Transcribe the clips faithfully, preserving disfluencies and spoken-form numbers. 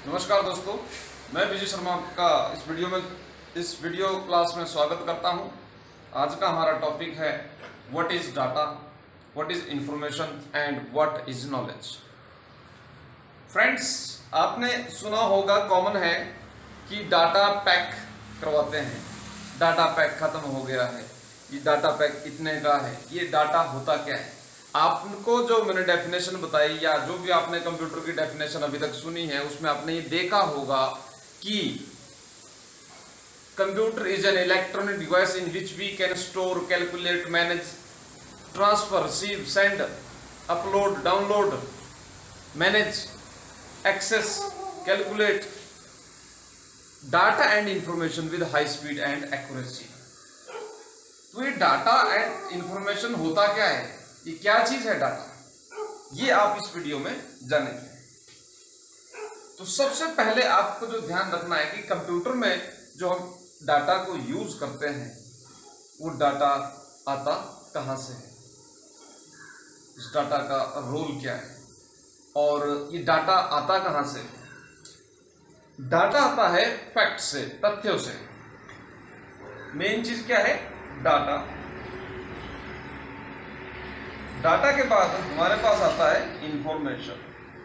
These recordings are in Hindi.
नमस्कार दोस्तों, मैं विजय शर्मा का इस वीडियो में इस वीडियो क्लास में स्वागत करता हूं। आज का हमारा टॉपिक है what is data, what is information and what is knowledge. Friends, आपने सुना होगा, कॉमन है कि डाटा पैक करवाते हैं। डाटा पैक खत्म हो गया है, ये डाटा पैक इतने का है। ये डाटा होता क्या है? आपको जो मैंने डेफिनेशन बताई या जो भी आपने कंप्यूटर की डेफिनेशन अभी तक सुनी है, उसमें आपने ये देखा होगा कि computer is an electronic device in which we can store, calculate, manage, transfer, receive, send, upload, download, manage, access, calculate data and information with high speed and accuracy. तो ये डाटा एंड इंफॉर्मेशन होता क्या है, ये क्या चीज है डाटा, ये आप इस वीडियो में जानेंगे। तो सबसे पहले आपको जो ध्यान रखना है कि कंप्यूटर में जो हम डाटा को यूज करते हैं, वो डाटा आता कहां से है, इस डाटा का रोल क्या है और ये डाटा आता कहां से है। डाटा आता है फैक्ट से, तथ्यों से। मेन चीज क्या है? डाटा। डाटा के बाद हमारे पास आता है इंफॉर्मेशन,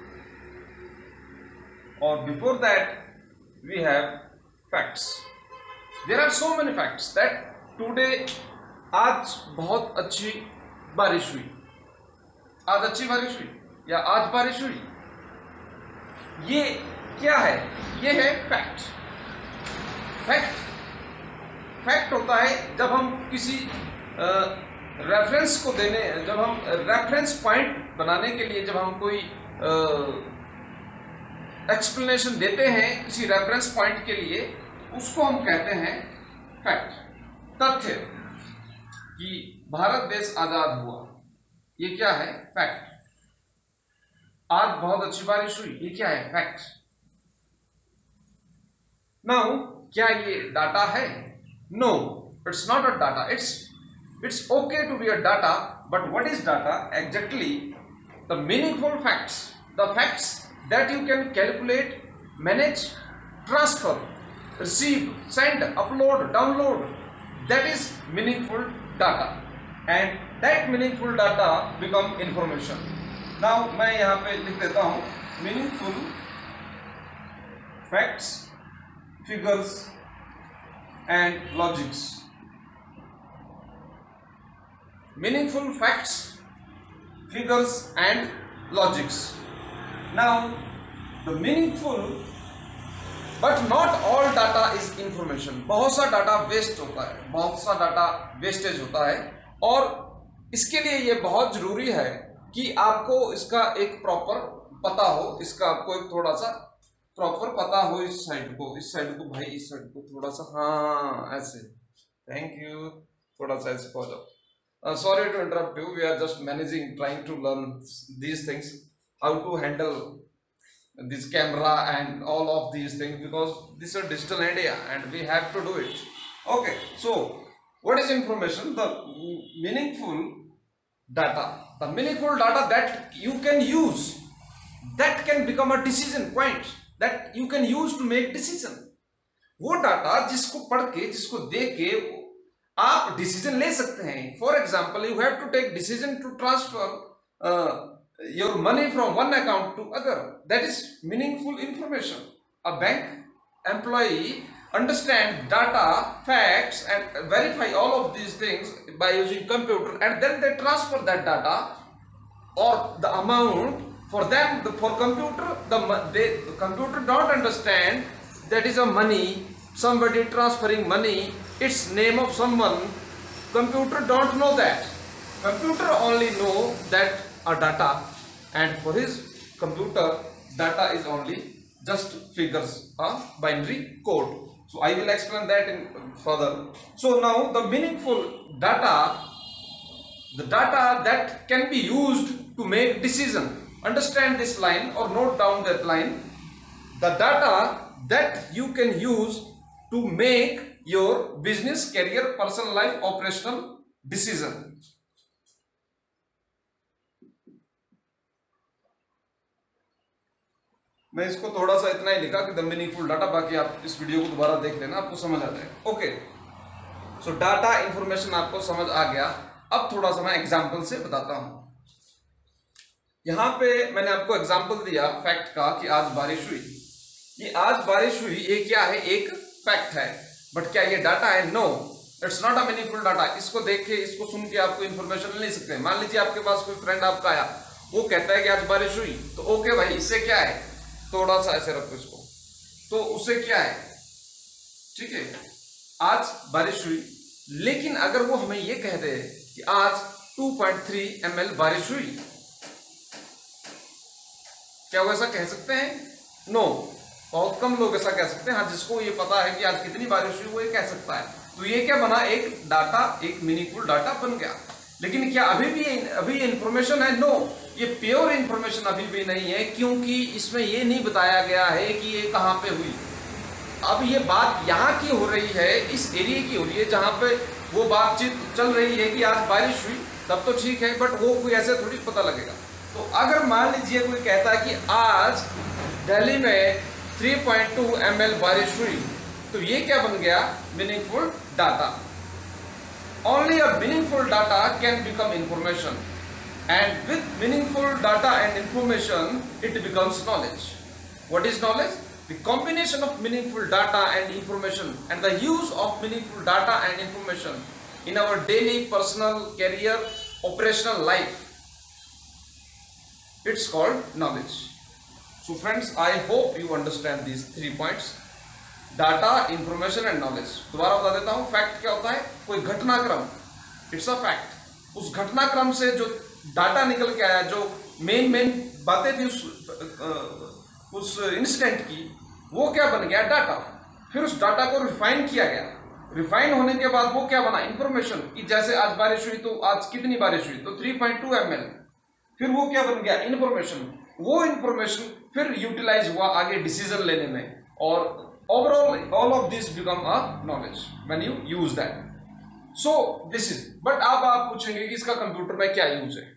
और before that we have facts. There are so many facts that today, आज बहुत अच्छी बारिश हुई, आज अच्छी बारिश हुई या आज बारिश हुई, ये क्या है? ये है फैक्ट। फैक्ट फैक्ट होता है जब हम किसी रेफरेंस को देने, जब हम रेफरेंस पॉइंट बनाने के लिए, जब हम कोई एक्सप्लेनेशन देते हैं किसी रेफरेंस पॉइंट के लिए, उसको हम कहते हैं फैक्ट। तथ्य कि भारत देश आजाद हुआ, ये क्या है? फैक्ट। आज बहुत अच्छी बारिश हुई, ये क्या है? फैक्ट। नाउ, क्या ये डाटा है? No, it's not a data. It's It's okay to be a data, but what is data exactly? The meaningful facts, the facts that you can calculate, manage, transfer, receive, send, upload, download, that is meaningful data, and that meaningful data become information. Now मैं यहाँ पे लिख देता हूँ meaningful facts, figures and logics. Meaningful facts, figures and logics. Now the meaningful, but not all data is information. बहुत सा डाटा वेस्ट होता है, बहुत सा डाटा वेस्टेज होता है, और इसके लिए ये बहुत जरूरी है कि आपको इसका एक प्रॉपर पता हो, इसका आपको एक थोड़ा सा प्रॉपर पता हो। इस साइड को, इस साइड को भाई, इस साइड को थोड़ा सा, हाँ ऐसे, थैंक यू, थोड़ा सा ऐसे हो जाओ। Uh, sorry to interrupt you. We are just managing, trying to learn these things, how to handle this camera and all of these things, because this is a digital India and we have to do it. Okay, so what is information? The meaningful data, the meaningful data that you can use, that can become a decision point, that you can use to make decision. वो डाटा जिसको पढ़ के, जिसको देख के आप डिसीजन ले सकते हैं। For example, you have to take decision to transfer your money from one account to other, that is meaningful information. A bank employee understand data, facts and verify all of these things by using computer, and then they transfer that data or the amount for them. The, for computer, the, they, the computer don't understand that is a money, somebody transferring money, it's name of someone. Computer don't know that. Computer only know that a data, and for his computer data is only just figures, a binary code. So I will explain that in further. So now the meaningful data, the data that can be used to make decision. Understand this line or note down that line. The data that you can use to make your business, career, personal life, operational decision. मैं इसको थोड़ा सा इतना ही लिखा कि द मीनिंगफुल डाटा, बाकी आप इस वीडियो को दोबारा देख लेना, आपको समझ आ जाएगा। ओके, सो डाटा इंफॉर्मेशन आपको समझ आ गया। अब थोड़ा सा मैं एग्जाम्पल से बताता हूं। यहां पे मैंने आपको एग्जाम्पल दिया फैक्ट का कि आज बारिश हुई। ये आज बारिश हुई ये क्या है, एक फैक्ट है, बट क्या ये डाटा है? No, it's not a meaningful data. इसको देख के, इसको सुन के आपको इन्फॉर्मेशन ले नहीं सकते। मान लीजिए आपके पास कोई फ्रेंड आपका आया, वो कहता है कि आज बारिश हुई, तो ओके भाई, इससे क्या है, थोड़ा सा ऐसे रखो इसको, तो उससे क्या है, ठीक है, आज बारिश हुई। लेकिन अगर वो हमें ये कह दे कि आज two point three M L बारिश हुई, क्या वो ऐसा कह सकते हैं? नो, बहुत कम लोग ऐसा कह सकते हैं। हाँ, जिसको ये पता है कि आज कितनी बारिश हुई वो ये कह सकता है। तो ये क्या बना, एक डाटा, एक मीनिंगफुल डाटा बन गया। लेकिन क्या अभी भी अभी ये इंफॉर्मेशन है? नो, ये प्योर इंफॉर्मेशन अभी भी नहीं है, क्योंकि इसमें ये नहीं बताया गया है कि ये कहाँ पे हुई। अब ये बात यहाँ की हो रही है, इस एरिया की हो रही है जहाँ पे वो बातचीत चल रही है कि आज बारिश हुई, तब तो ठीक है, बट वो कोई ऐसे थोड़ी पता लगेगा। तो अगर मान लीजिए कोई कहता है कि आज दिल्ली में three point two M L बारिश हुई, तो ये क्या बन गया, meaningful data. Only a meaningful data can become information, and with meaningful data and information, it becomes knowledge. What is knowledge? The combination of meaningful data and information, and the use of meaningful data and information in our daily personal, career, operational life. It's called knowledge. So friends, I hope you understand these three points. Data, information and knowledge. दोबारा बता देता हूं, फैक्ट क्या होता है, कोई घटनाक्रम, इट्स अ फैक्ट। उस घटनाक्रम से जो डाटा निकल के आया, जो मेन मेन बातें थी उस उस इंसिडेंट की, वो क्या बन गया, डाटा। फिर उस डाटा को रिफाइन किया गया, रिफाइन होने के बाद वो क्या बना, इंफॉर्मेशन। कि जैसे आज बारिश हुई, तो आज कितनी बारिश हुई, तो three point two M L. फिर वो क्या बन गया, इंफॉर्मेशन। वो इंफॉर्मेशन फिर यूटिलाइज हुआ आगे डिसीजन लेने में, और overall all of this become a knowledge when you use that. So this is, but अब आप पूछेंगे कि इसका कंप्यूटर में क्या यूज है,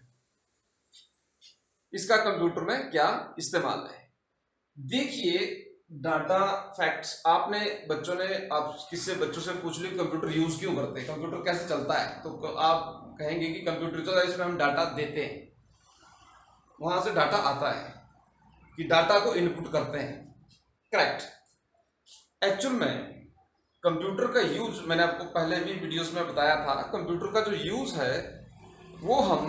इसका कंप्यूटर में क्या इस्तेमाल है। देखिए, डाटा फैक्ट्स, आपने बच्चों ने, आप किससे बच्चों से पूछ ली कंप्यूटर यूज क्यों करते हैं, कंप्यूटर कैसे चलता है, तो आप कहेंगे कि कंप्यूटर चलता है, इसमें हम डाटा देते हैं, वहां से डाटा आता है, कि डाटा को इनपुट करते हैं। करेक्ट। एक्चुअल में कंप्यूटर का यूज मैंने आपको पहले भी वीडियोस में बताया था। कंप्यूटर का जो यूज है वो हम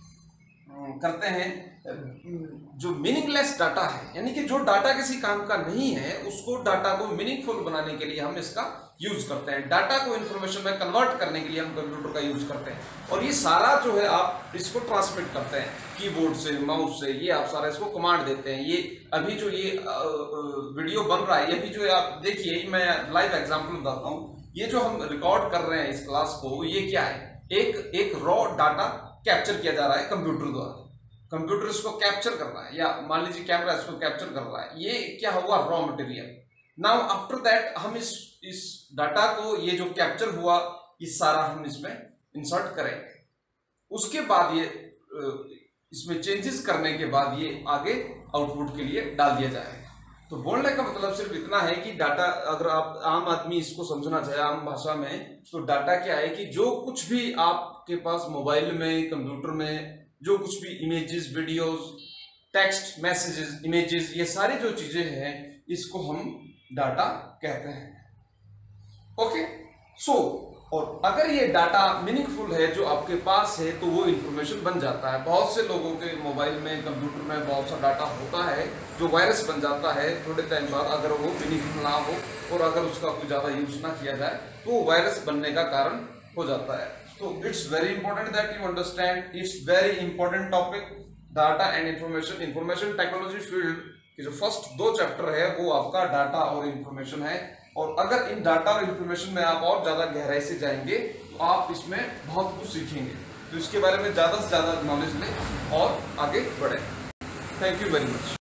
करते हैं, जो मीनिंगलेस डाटा है, यानी कि जो डाटा किसी काम का नहीं है, उसको डाटा को मीनिंगफुल बनाने के लिए हम इसका यूज करते हैं। डाटा को इंफॉर्मेशन में कन्वर्ट करने के लिए हम कंप्यूटर का यूज करते हैं। और ये सारा जो है आप इसको ट्रांसमिट करते हैं कीबोर्ड से, माउस से, ये आप सारा इसको कमांड देते हैं। ये अभी जो ये वीडियो बन रहा है, ये भी जो आप देखिए, मैं लाइव एग्जांपल बताता हूँ। ये जो हम रिकॉर्ड कर रहे हैं इस क्लास को, ये क्या है, एक एक रॉ डाटा कैप्चर किया जा रहा है कंप्यूटर द्वारा। कंप्यूटर इसको कैप्चर कर रहा है, या मान लीजिए कैमरा इसको कैप्चर कर रहा है। ये क्या हुआ, raw material. Now after that हम इस इस डाटा को, ये जो कैप्चर हुआ, ये सारा हम इसमें इंसर्ट करेंगे। उसके बाद ये इसमें चेंजेस करने के बाद ये आगे आउटपुट के लिए डाल दिया जाएगा। तो बोलने का मतलब सिर्फ इतना है कि डाटा, अगर आप आम आदमी इसको समझना चाहे आम भाषा में, तो डाटा क्या है कि जो कुछ भी आपके पास मोबाइल में, कंप्यूटर में, जो कुछ भी images, videos, text, messages, images, ये सारी जो चीजें हैं, इसको हम डाटा कहते हैं। ओके, सो और अगर ये डाटा मीनिंगफुल है जो आपके पास है, तो वो इंफॉर्मेशन बन जाता है। बहुत से लोगों के मोबाइल में, कंप्यूटर में बहुत सा डाटा होता है जो वायरस बन जाता है थोड़े टाइम बाद, अगर वो मीनिंगफुल ना हो और अगर उसका कोई ज़्यादा यूज ना किया जाए, तो वो वायरस बनने का कारण हो जाता है। तो it's very important that you understand, it's very important topic, data and information. Information technology field के जो फर्स्ट दो चैप्टर है वो आपका डाटा और इंफॉर्मेशन है। और अगर इन डाटा और इंफॉर्मेशन में आप और ज़्यादा गहराई से जाएंगे, तो आप इसमें बहुत कुछ सीखेंगे। तो इसके बारे में ज़्यादा से ज़्यादा नॉलेज लें और आगे बढ़ें। Thank you very much.